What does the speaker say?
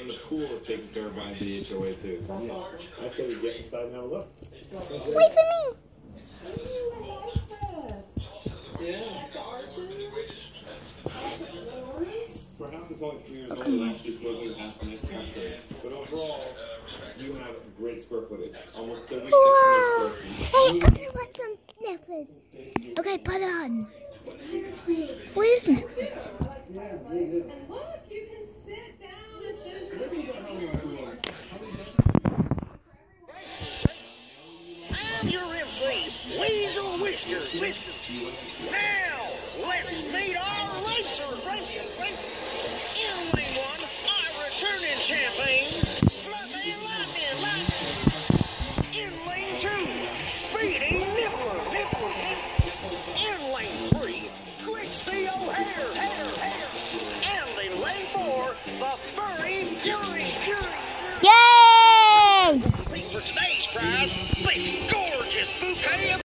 And the pool is taken care of by the HOA too. I say we get inside and have a look. Wait for me. Yeah. For a house that's only 3 years old, it actually throws in the house the next factory. But overall, you have great square footage. Almost 3,600 square feet. Hey, okay, what's some necklace? Okay, put it on. What is necklace? And look, you can sit down at this. I'm your MC, Weasel Whiskers. Now, let's meet our racers. In lane 1, our returning champion, Fluffy Lightning. In lane 2, Speedy Nippler. In lane 3, Quick Steel Hair. And in lane 4, the Furry Fury. Yay! For today's prize, this gorgeous bouquet of